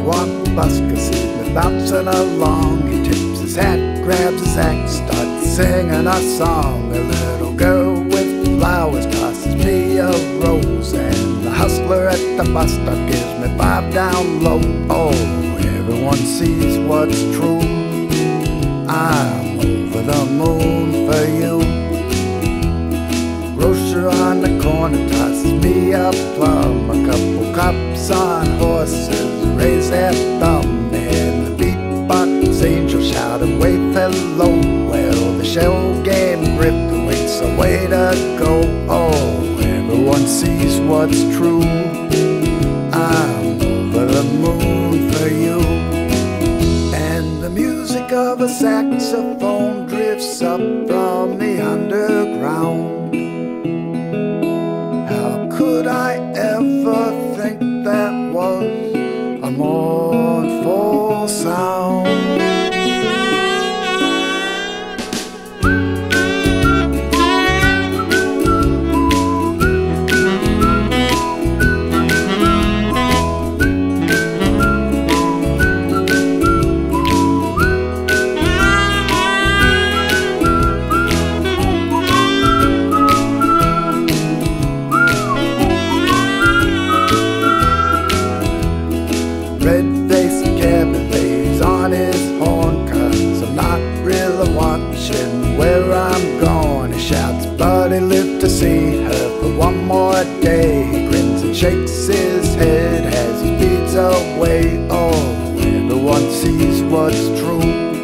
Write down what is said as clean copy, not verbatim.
one busker sees me bouncing along. He tips his hat, grabs his axe, starts singing a song. A little girl with flowers tosses me a rose, and the hustler at the bus stop gives me 5 down low. Oh, everyone sees what's true. I'm over the moon for you. Grocer on the corner tosses me a plum. A couple cops on horses raise their thumb, and the beatbox angel shouted, "Wave hello." Well, the shell game grifter waits a way to go. Oh, everyone sees what's true. I'm over the moon for you. And the music of a saxophone drifts up from the underground. Could I ever think that was a mournful sound? Red-faced cabin lays on his horn, 'cause I'm not really watching where I'm going. He shouts, but he lived to see her for one more day. He grins and shakes his head as he speeds away. Oh, everyone sees what's true.